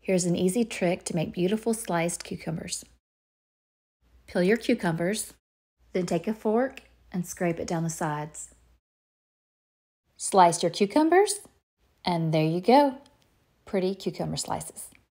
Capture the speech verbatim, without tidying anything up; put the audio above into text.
Here's an easy trick to make beautiful sliced cucumbers. Peel your cucumbers, then take a fork and scrape it down the sides. Slice your cucumbers, and there you go, pretty cucumber slices.